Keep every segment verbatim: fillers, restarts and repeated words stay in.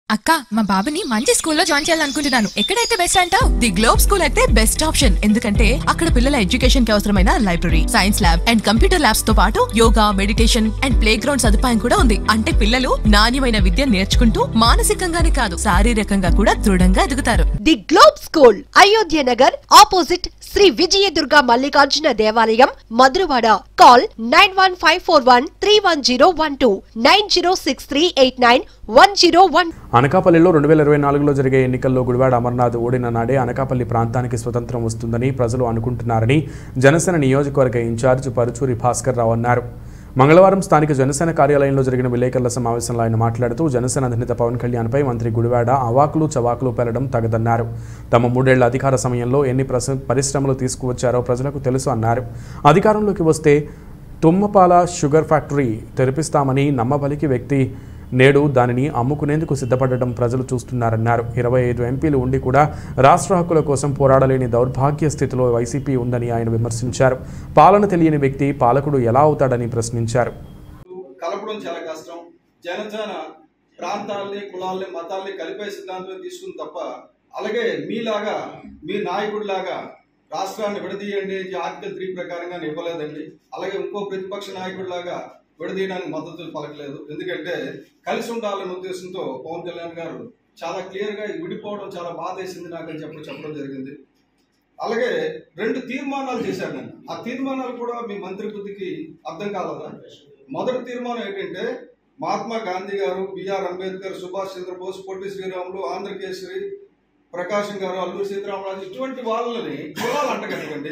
అక్క మా బాబుని మంచి స్కూల్లో జాయిన్ చేయాలనుకుంటున్నాను. ఎక్కడైతే బెస్ట్ అంటావు? ది గ్లోబ్ స్కూల్ అయితే బెస్ట్ ఆప్షన్. ఎందుకంటే అక్కడ పిల్లల ఎడ్యుకేషన్ కి అవసరమైన library, science lab and computer labs తో పాటు yoga, meditation and playground సదుపాయం కూడా ఉంది. అంటే పిల్లలు నాణ్యమైన విద్య నేర్చుకుంటూ మానసికంగానే కాదు శారీరకంగా కూడా దృఢంగా ఎదుగుతారు. The Globe School, Ayodhya Nagar opposite Sri Vijayadurga Mallikarjuna దేవాలయం, Madhurawada. Call nine one five four one three one zero one two nine zero six three eight nine one zero one. అనకాపల్లిలో రెండు వేల ఇరవై నాలుగులో జరిగే ఎన్నికల్లో గుడివాడ అమర్నాథ్ ఓడిన నాడే అనకాపల్లి ప్రాంతానికి స్వతంత్రం వస్తుందని ప్రజలు అనుకుంటున్నారని జనసేన నియోజకవర్గ ఇన్ఛార్జ్ పరుచూరి భాస్కర్ రావు అన్నారు. మంగళవారం స్థానిక జనసేన కార్యాలయంలో జరిగిన విలేకరుల సమావేశంలో ఆయన మాట్లాడుతూ జనసేన అధినేత పవన్ కళ్యాణ్పై మంత్రి గుడివాడ అవాకులు చవాకులు పెరగడం తగదన్నారు. తమ మూడేళ్ల అధికార సమయంలో ఎన్ని పరిశ్రమలు తీసుకువచ్చారో ప్రజలకు తెలుసు అన్నారు. అధికారంలోకి వస్తే తుమ్మపాల షుగర్ ఫ్యాక్టరీ తెరిపిస్తామని నమ్మబలికి వ్యక్తి నేడు దానిని అమ్ముకునేందుకు సిద్ధపడడం ప్రజలు చూస్తున్నారన్నారు. ఇరవై ఐదు ఎంపీలు ఉండి కూడా రాష్ట్ర హక్కుల కోసం పోరాడలేని దౌర్భాగ్య స్థితిలో వైసీపీ ఉందని ఆయన విమర్శించారు. పాలన తెలియని వ్యక్తి పాలకుడు ఎలా అవుతాడని ప్రశ్నించారు. కలపడం చాలా కష్టం. జనసేన ప్రాంతాలని, కులాలని, మతాలని కలిపే సిద్ధాంతం తీసుకుని తప్ప అలాగే మీలాగా మీ నాయకుడిలాగా రాష్ట్రాన్ని విడదీయండి ఆర్టికల్ త్రీ ప్రకారంగా ఇవ్వలేదండి. అలాగే ఇంకో ప్రతిపక్ష నాయకుడిలాగా విడదీయడానికి మద్దతు పలకలేదు. ఎందుకంటే కలిసి ఉండాలనే ఉద్దేశంతో పవన్ కళ్యాణ్ గారు చాలా క్లియర్ గా విడిపోవడం చాలా బాధ వేసింది నాకు అని చెప్పి చెప్పడం జరిగింది. అలాగే రెండు తీర్మానాలు చేశారు. నేను ఆ తీర్మానాలు కూడా మీ మంత్రి బుద్ధికి అర్థం కాలదా? మొదటి తీర్మానం ఏంటంటే మహాత్మా గాంధీ గారు, బిఆర్ అంబేద్కర్, సుభాష్ చంద్రబోస్, పొట్టి శ్రీరాములు, ఆంధ్రకేసరి, ప్రకాశం గారు, అల్లూరి సీతారామరాజు ఇటువంటి వాళ్ళని కులాలు అంటగట్టకండి,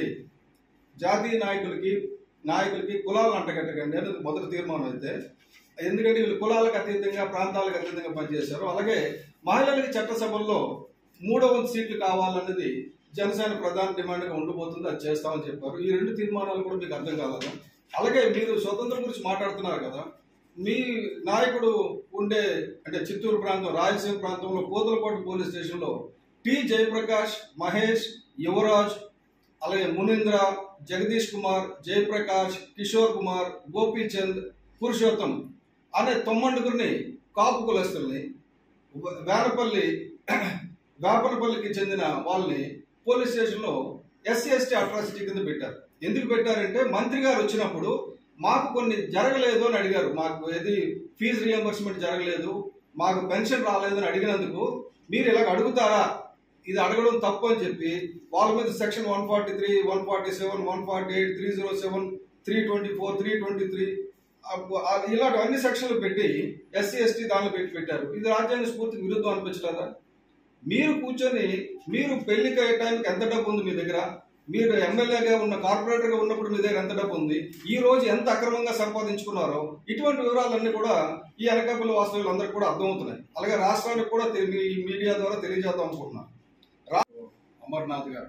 జాతీయ నాయకులకి నాయకులకి కులాలు అంటగట్టకండి అనేది మొదటి తీర్మానం అయితే. ఎందుకంటే వీళ్ళు కులాలకు అతీతంగా, ప్రాంతాలకు అతీతంగా పనిచేశారు. అలాగే మహిళలకి చట్టసభల్లో మూడో వంతు సీట్లు కావాలన్నది జనసేన ప్రధాన డిమాండ్గా ఉండిపోతుంది. అది చేస్తామని చెప్పారు. ఈ రెండు తీర్మానాలు కూడా మీకు అర్థం కాలేదు. అలాగే మీరు స్వతంత్రం గురించి మాట్లాడుతున్నారు కదా, మీ నాయకుడు ఉండే అంటే చిత్తూరు ప్రాంతం, రాయలసీమ ప్రాంతంలో కోతులకోట పోలీస్ స్టేషన్లో టి జయప్రకాష్, మహేష్, యువరాజ్, అలాగే మునీంద్ర, జగదీష్ కుమార్, జయప్రకాష్, కిషోర్ కుమార్, గోపీచంద్, పురుషోత్తం అనే తొమ్మండుగురిని కాపు కులస్తుల్ని వేనపల్లి వేపనపల్లికి చెందిన వాళ్ళని పోలీస్ స్టేషన్లో ఎస్సీ ఎస్టీ అట్రాసిటీ కింద పెట్టారు. ఎందుకు పెట్టారంటే మంత్రి గారు వచ్చినప్పుడు మాకు కొన్ని జరగలేదు అని అడిగారు. మాకు ఏది ఫీజు రియంబర్స్మెంట్ జరగలేదు, మాకు పెన్షన్ రాలేదు అని అడిగినందుకు మీరు ఇలాగ అడుగుతారా, ఇది అడగడం తప్పు అని చెప్పి వాళ్ళ మీద section one forty three one forty seven one forty eight three zero seven three twenty four three twenty three ఇలాంటి అన్ని సెక్షన్లు పెట్టి ఎస్సీ ఎస్టీ దానిలో పెట్టి పెట్టారు. ఇది రాజ్యాంగ స్ఫూర్తికి విరుద్ధం అనిపించలేదా? మీరు కూర్చొని మీరు పెళ్లికి అయ్యే టైంకి ఎంత డబ్బు ఉంది మీ దగ్గర, మీరు ఎమ్మెల్యేగా ఉన్న కార్పొరేటర్గా ఉన్నప్పుడు మీ దగ్గర ఎంత డబ్బు ఉంది, ఈ రోజు ఎంత అక్రమంగా సంపాదించుకున్నారో ఇటువంటి వివరాలన్నీ కూడా ఈ అనకాపల్లి వాస్తవులు అందరికీ కూడా అర్థమవుతున్నాయి. అలాగే రాష్ట్రానికి కూడా ఈ మీడియా ద్వారా తెలియజేద్దాం అనుకుంటున్నాను. అమర్నాథ్ గారు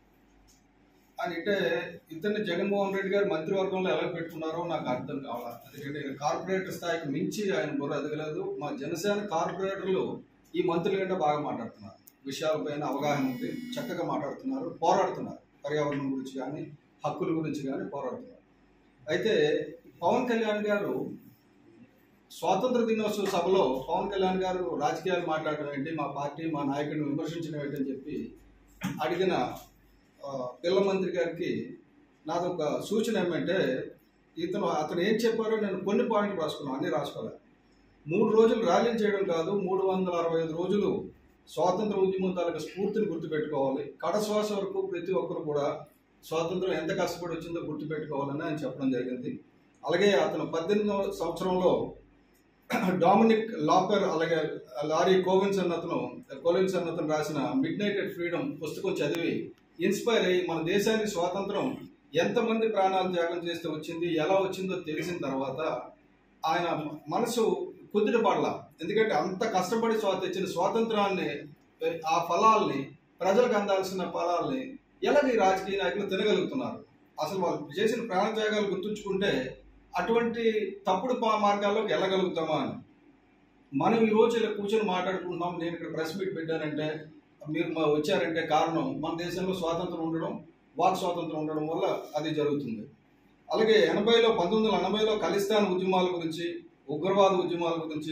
అంటే ఇతన్ని జగన్మోహన్ రెడ్డి గారు మంత్రివర్గంలో ఎలా పెట్టుకున్నారో నాకు అర్థం కావాలి. ఎందుకంటే కార్పొరేటర్ స్థాయికి మించి ఆయన బుర్ర ఎదగలేదు. మా జనసేన కార్పొరేటర్లు ఈ మంత్రుల కంటే బాగా మాట్లాడుతున్నారు, విషయాలపైన అవగాహన ఉంది, చక్కగా మాట్లాడుతున్నారు, పోరాడుతున్నారు, పర్యావరణం గురించి కానీ హక్కుల గురించి కానీ పోరాడుతున్నారు. అయితే పవన్ కళ్యాణ్ గారు స్వాతంత్ర దినోత్సవ సభలో పవన్ కళ్యాణ్ గారు రాజకీయాలు మాట్లాడడం ఏంటి, మా పార్టీ మా నాయకుడిని విమర్శించడం ఏంటని చెప్పి అడిగిన పిల్ల మంత్రి గారికి నాదొక సూచన ఏమంటే, ఇతను అతను ఏం చెప్పారో నేను కొన్ని పాయింట్లు రాసుకున్నాను, అన్నీ రాసుకోవాలి. మూడు రోజులు ర్యాలీలు చేయడం కాదు, మూడు వందల అరవై ఐదు రోజులు స్వాతంత్ర ఉద్యమం తాలూకా స్ఫూర్తిని గుర్తుపెట్టుకోవాలి. కడశ్వాస వరకు ప్రతి ఒక్కరు కూడా స్వాతంత్రం ఎంత కష్టపడి వచ్చిందో గుర్తుపెట్టుకోవాలని ఆయన చెప్పడం జరిగింది. అలాగే అతను పద్దెనిమిదవ సంవత్సరంలో డామినిక్ లాపర్ అలాగే లారీ కోవిన్స్ అన్న అతను కోలిన్స్ అన్న అతను రాసిన మిడ్ నైట్ ఎట్ ఫ్రీడమ్ పుస్తకం చదివి ఇన్స్పైర్ అయ్యి మన దేశానికి స్వాతంత్రం ఎంతమంది ప్రాణాలు త్యాగం చేస్తే వచ్చింది, ఎలా వచ్చిందో తెలిసిన తర్వాత ఆయన మనసు కుదుట పడలా. ఎందుకంటే అంత కష్టపడి స్వా తెచ్చిన స్వాతంత్రాన్ని, ఆ ఫలాల్ని, ప్రజలకు అందాల్సిన ఫలాల్ని ఎలాగ ఈ రాజకీయ నాయకులు తినగలుగుతున్నారు? అసలు వాళ్ళు చేసిన ప్రాణత్యాగాలు గుర్తుంచుకుంటే అటువంటి తప్పుడు మార్గాల్లోకి వెళ్ళగలుగుతామా అని మనం ఈ రోజు ఇలా కూర్చొని మాట్లాడుకుంటున్నాం. నేను ఇక్కడ ప్రెస్ మీట్ పెట్టానంటే, మీరు వచ్చారంటే కారణం మన దేశంలో స్వాతంత్రం ఉండడం, వాక్ స్వాతంత్రం ఉండడం వల్ల అది జరుగుతుంది. అలాగే ఎనభైలో పంతొమ్మిది వందల ఎనభైలో ఖలిస్తాన్ ఉద్యమాల గురించి, ఉగ్రవాద ఉద్యమాల గురించి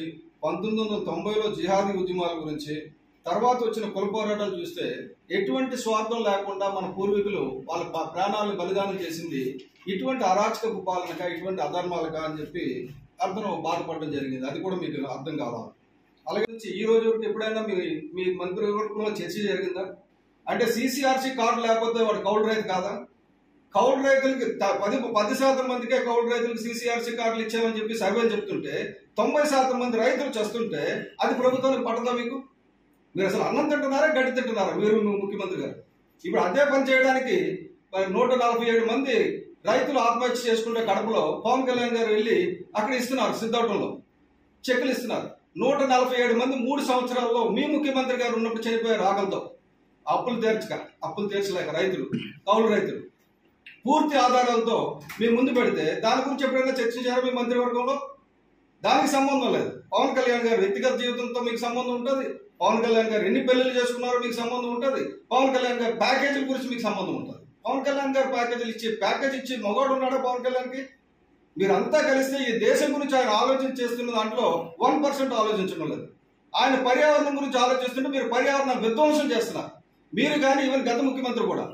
పంతొమ్మిది వందల తొంభైలో జిహాదీ ఉద్యమాల గురించి, తర్వాత వచ్చిన కుల పోరాటాలు చూస్తే ఎటువంటి స్వార్థం లేకుండా మన పూర్వీకులు వాళ్ళ ప్రాణాలను బలిదానం చేసింది ఇటువంటి అరాచకపు పాలనక, ఇటువంటి అధర్మాలక అని చెప్పి అర్థం బాధపడడం జరిగింది. అది కూడా మీకు అర్థం కావాలి. అలాగే ఈ రోజు వరకు ఎప్పుడైనా మీ మీ మంత్రివర్గంలో చర్చ జరిగిందా? అంటే సీసీఆర్సీ కార్డు లేకపోతే వాడు కౌలు రైతు కాదా? కౌలు రైతులకి పది పది శాతం మందికే కౌలు రైతులకు సీసీఆర్సీ కార్డులు ఇచ్చామని చెప్పి సర్వేలు చెప్తుంటే తొంభై శాతం మంది రైతులు చేస్తుంటే అది ప్రభుత్వానికి పట్టదా? మీకు మీరు అసలు అన్నం తింటున్నారా, గడ్డి తింటున్నారా మీరు ముఖ్యమంత్రి గారు? ఇప్పుడు అదే పని చేయడానికి నూట నలభై ఏడు మంది రైతులు ఆత్మహత్య చేసుకుంటే కడపలో పవన్ కళ్యాణ్ గారు వెళ్ళి అక్కడ ఇస్తున్నారు, సిద్ధవటంలో చెక్కులు ఇస్తున్నారు. నూట నలభై ఏడు మంది మూడు సంవత్సరాల్లో మీ ముఖ్యమంత్రి గారు ఉన్నప్పుడు చనిపోయారు ఆకలితో, అప్పులు తీర్చక, అప్పులు తీర్చలేక రైతులు, కౌలు రైతులు. పూర్తి ఆధారాలతో మీ ముందు పెడితే దాని గురించి ఎప్పుడైనా చర్చించారా మీ మంత్రివర్గంలో? దానికి సంబంధం లేదు. పవన్ కళ్యాణ్ గారు వ్యక్తిగత జీవితంతో మీకు సంబంధం ఉంటుంది, పవన్ కళ్యాణ్ గారు ఎన్ని పెళ్లిళ్ళు చేసుకున్నారో మీకు సంబంధం ఉంటుంది, పవన్ కళ్యాణ్ గారి ప్యాకేజీల గురించి మీకు సంబంధం ఉంటుంది. పవన్ కళ్యాణ్ గారు ప్యాకేజీలు ఇచ్చి ప్యాకేజ్ ఇచ్చి మొగాడు ఉన్నాడా పవన్ కళ్యాణ్కి? మీరంతా కలిస్తే ఈ దేశం గురించి ఆయన ఆలోచన చేస్తున్న దాంట్లో వన్ పర్సెంట్ ఆలోచించడం లేదు. ఆయన పర్యావరణం గురించి ఆలోచిస్తుంటే మీరు పర్యావరణ విధ్వంసం చేస్తున్నారు. మీరు కానీ ఈవెన్ గత ముఖ్యమంత్రి కూడా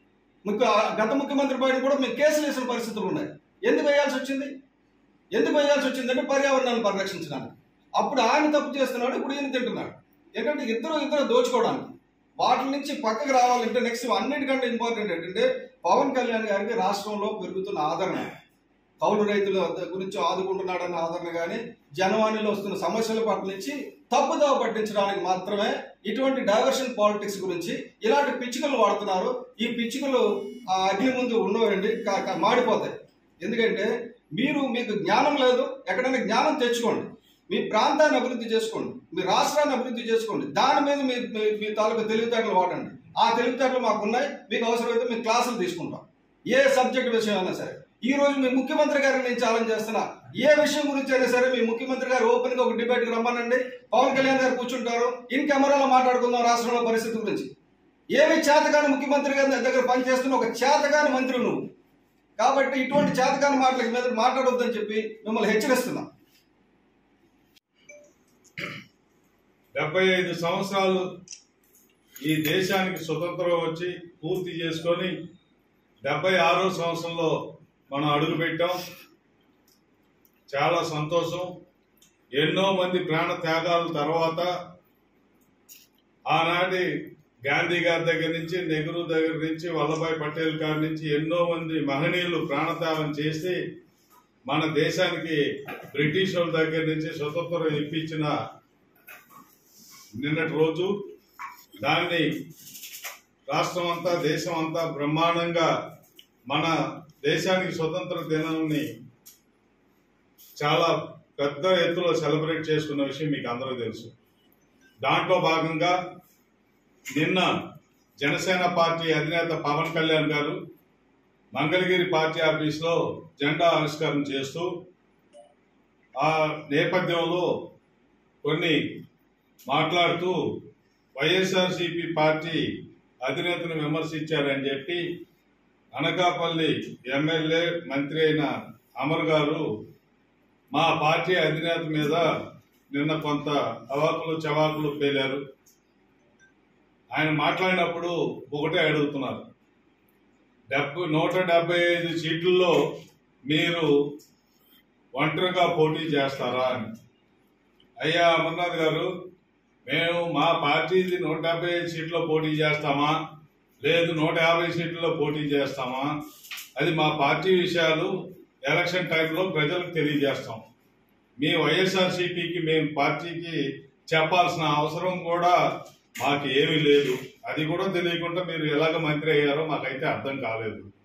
గత ముఖ్యమంత్రి పైన కూడా మేము కేసులు వేసిన పరిస్థితులు ఉన్నాయి. ఎందుకు వేయాల్సి వచ్చింది? ఎందుకు వేయాల్సి వచ్చిందంటే పర్యావరణాన్ని పరిరక్షించడానికి. అప్పుడు ఆయన తప్పు చేస్తున్నాడు, ఇప్పుడు ఈయన తింటున్నాడు. ఏంటంటే ఇద్దరు ఇద్దరు దోచుకోవడానికి. వాటి నుంచి పక్కకు రావాలంటే నెక్స్ట్ అన్నిటికంటే ఇంపార్టెంట్ ఏంటంటే పవన్ కళ్యాణ్ గారికి రాష్ట్రంలో పెరుగుతున్న ఆదరణ, కౌలు రైతుల గురించి ఆదుకుంటున్నాడన్న ఆదరణ కానీ, జనవాణిలో వస్తున్న సమస్యల పట్ల నుంచి తప్పుదోవ పట్టించడానికి మాత్రమే ఇటువంటి డైవర్షన్ పాలిటిక్స్ గురించి ఇలాంటి పిచ్చుకలు వాడుతున్నారు. ఈ పిచ్చుకలు ఆ అగ్ని ముందు ఉండవండి, మాడిపోతాయి. ఎందుకంటే మీరు మీకు జ్ఞానం లేదు. ఎక్కడైనా జ్ఞానం తెచ్చుకోండి, మీ ప్రాంతాన్ని అభివృద్ధి చేసుకోండి, మీ రాష్ట్రాన్ని అభివృద్ధి చేసుకోండి. దాని మీద మీ మీ తాలూకు తెలివితేటలు వాడండి. ఆ తెలివితేటలు మాకు ఉన్నాయి. మీకు అవసరమైతే మీ క్లాసులు తీసుకుంటాం, ఏ సబ్జెక్ట్ విషయం అయినా సరే. ఈ రోజు మీ ముఖ్యమంత్రి గారిని నేను ఛాలెంజ్ చేస్తున్నా, ఏ విషయం గురించి అయినా సరే మీ ముఖ్యమంత్రి గారు ఓపెన్ గా ఒక డిబేట్ కి రమ్మనండి. పవన్ కళ్యాణ్ గారు కూర్చుంటారు, ఇన్ కెమెరాలో మాట్లాడుకుందాం రాష్ట్రంలో పరిస్థితి గురించి. ఏమి చేతగాని ముఖ్యమంత్రి గారి దగ్గర పనిచేస్తున్న ఒక చేతగాని మంత్రి నువ్వు. కాబట్టి ఇటువంటి చేతగాని మాటలకి మీద మాట్లాడొద్దని చెప్పి మిమ్మల్ని హెచ్చరిస్తున్నా. డెబ్బై ఐదు సంవత్సరాలు ఈ దేశానికి స్వతంత్రం వచ్చి పూర్తి చేసుకొని డెబ్బై ఆరో సంవత్సరంలో మనం అడుగు పెట్టాం. చాలా సంతోషం. ఎన్నో మంది ప్రాణ త్యాగాల తర్వాత ఆనాటి గాంధీ గారి దగ్గర నుంచి, నెహ్రూ దగ్గర నుంచి, వల్లభాయ్ పటేల్ గారి నుంచి ఎన్నో మంది మహనీయులు ప్రాణత్యాగం చేసి మన దేశానికి బ్రిటిష్ వాళ్ళ దగ్గర నుంచి స్వతంత్రం ఇప్పించిన నిన్నటి రోజు. దాన్ని రాష్ట్రం అంతా, దేశం అంతా బ్రహ్మాండంగా మన దేశానికి స్వతంత్ర దినాన్ని చాలా పెద్ద ఎత్తులో సెలబ్రేట్ చేసుకున్న విషయం మీకు అందరూ తెలుసు. దాంట్లో భాగంగా నిన్న జనసేన పార్టీ అధినేత పవన్ కళ్యాణ్ గారు మంగళగిరి పార్టీ ఆఫీసులో జెండా ఆవిష్కరణ చేస్తూ ఆ నేపథ్యంలో కొన్ని మాట్లాడుతూ వైఎస్ఆర్సీపీ పార్టీ అధినేతను విమర్శించారని చెప్పి అనకాపల్లి ఎమ్మెల్యే మంత్రి అయిన అమర్ గారు మా పార్టీ అధినేత మీద నిన్న కొంత అవాకులు చవాకులు పేలారు. ఆయన మాట్లాడినప్పుడు ఒకటే అడుగుతున్నారు, డెబ్బై నూట డెబ్బై ఐదు సీట్లలో మీరు ఒంటరిగా పోటీ చేస్తారా అని. అయ్యా అమర్నాథ్ గారు, మేము మా పార్టీది నూట డెబ్బై ఐదు సీట్లో పోటీ చేస్తామా, లేదు నూట యాభై సీట్లలో పోటీ చేస్తామా, అది మా పార్టీ విషయాలు ఎలక్షన్ టైంలో ప్రజలకు తెలియజేస్తాం. మీ వైఎస్ఆర్సీపీకి మేము పార్టీకి చెప్పాల్సిన అవసరం కూడా మాకు ఏమీ లేదు. అది కూడా తెలియకుండా మీరు ఎలాగ మంత్రి అయ్యారో మాకైతే అర్థం కాలేదు.